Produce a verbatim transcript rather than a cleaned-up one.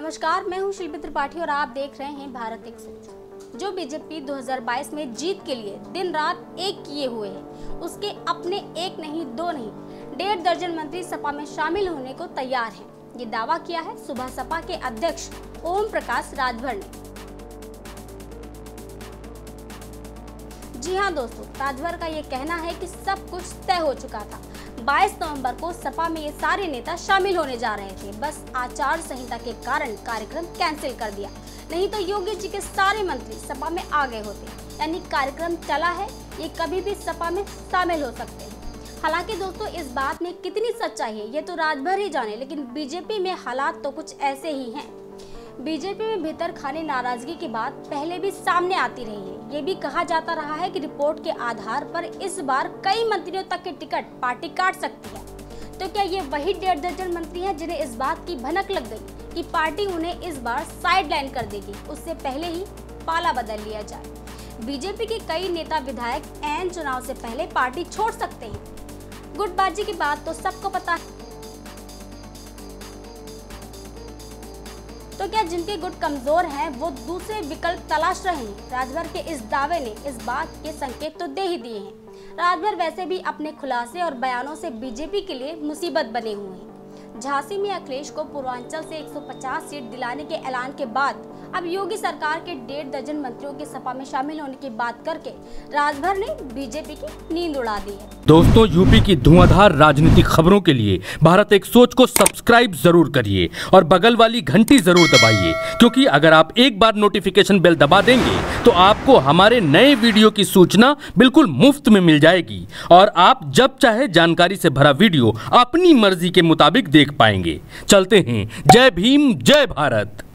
नमस्कार, मैं हूं शिल्पी त्रिपाठी और आप देख रहे हैं भारत एक सोच। जो बीजेपी दो हज़ार बाईस में जीत के लिए दिन रात एक किए हुए है, उसके अपने एक नहीं दो नहीं डेढ़ दर्जन मंत्री सपा में शामिल होने को तैयार हैं। ये दावा किया है सुबह सपा के अध्यक्ष ओम प्रकाश राजभर ने। जी हाँ दोस्तों, राजभर का ये कहना है कि सब कुछ तय हो चुका था। बाईस नवंबर को सपा में ये सारे नेता शामिल होने जा रहे थे, बस आचार संहिता के कारण कार्यक्रम कैंसिल कर दिया, नहीं तो योगी जी के सारे मंत्री सपा में आ गए होते। यानी कार्यक्रम चला है, ये कभी भी सपा में शामिल हो सकते हैं। हालांकि दोस्तों, इस बात में कितनी सच्चाई है ये तो राजभर ही जाने, लेकिन बीजेपी में हालात तो कुछ ऐसे ही हैं। बीजेपी में भीतर खाने नाराजगी की बात पहले भी सामने आती रही है। ये भी कहा जाता रहा है कि रिपोर्ट के आधार पर इस बार कई मंत्रियों तक के टिकट पार्टी काट सकती है। तो क्या ये वही डेढ़ दर्जन मंत्री हैं जिन्हें इस बात की भनक लग गई कि पार्टी उन्हें इस बार साइडलाइन कर देगी, उससे पहले ही पाला बदल लिया जाए। बीजेपी के कई नेता विधायक ऐन चुनाव से पहले पार्टी छोड़ सकते हैं। गुटबाजी की बात तो सबको पता है। तो क्या जिनके गुट कमजोर हैं वो दूसरे विकल्प तलाश रहे हैं? राजभर के इस दावे ने इस बात के संकेत तो दे ही दिए हैं। राजभर वैसे भी अपने खुलासे और बयानों से बीजेपी के लिए मुसीबत बने हुए हैं। झांसी में अखिलेश को पूर्वांचल से एक सौ पचास सीट दिलाने के ऐलान के बाद अब योगी सरकार के डेढ़ दर्जन मंत्रियों के सपा में शामिल होने की बात करके राजभर ने बीजेपी की नींद उड़ा दी है। दोस्तों, यूपी की धुआंधार राजनीतिक खबरों के लिए भारत एक सोच को सब्सक्राइब जरूर करिए और बगल वाली घंटी जरूर दबाइए, क्योंकि अगर आप एक बार नोटिफिकेशन बेल दबा देंगे तो आपको हमारे नए वीडियो की सूचना बिल्कुल मुफ्त में मिल जाएगी और आप जब चाहे जानकारी से भरा वीडियो अपनी मर्जी के मुताबिक देख पाएंगे। चलते हैं। जय भीम, जय भारत।